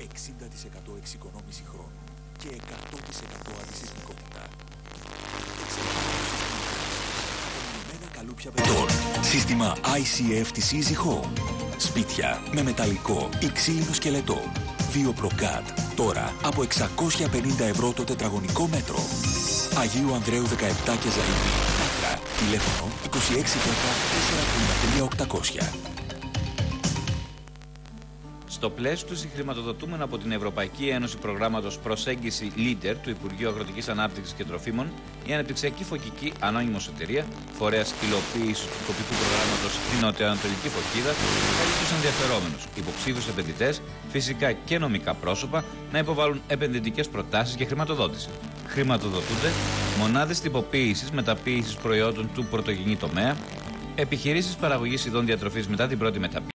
60% εξοικονόμηση χρόνου και 100% αντισυσμικότητα. Σύστημα ICF της Easy Home. Σπίτια με μεταλλικό ή ξύλινο σκελετό. Βιοπροκάτ. Τώρα από 650 ευρώ το τετραγωνικό μέτρο. Αγίου Ανδρέου 17 και Ζαΐνη. Πάτρα. Τηλέφωνο 2610 453 800. Στο πλαίσιο του συγχρηματοδοτούμενου από την Ευρωπαϊκή Ένωση προγράμματος Προσέγγιση Leader του Υπουργείου Αγροτικής Ανάπτυξης και Τροφίμων, η Αναπτυξιακή Φωκική Ανώνυμος Εταιρεία, φορέας υλοποίησης του τοπικού προγράμματος στην Νοτιοανατολική Φωκίδα, καλεί τους ενδιαφερόμενους, υποψήφιους επενδυτές, φυσικά και νομικά πρόσωπα, να υποβάλουν επενδυτικές προτάσεις για χρηματοδότηση. Χρηματοδοτούνται μονάδες τυποποίησης μεταποίησης προϊόντων του πρωτογενή τομέα, επιχειρήσεις παραγωγής ειδών διατροφής μετά την πρώτη μεταποίηση.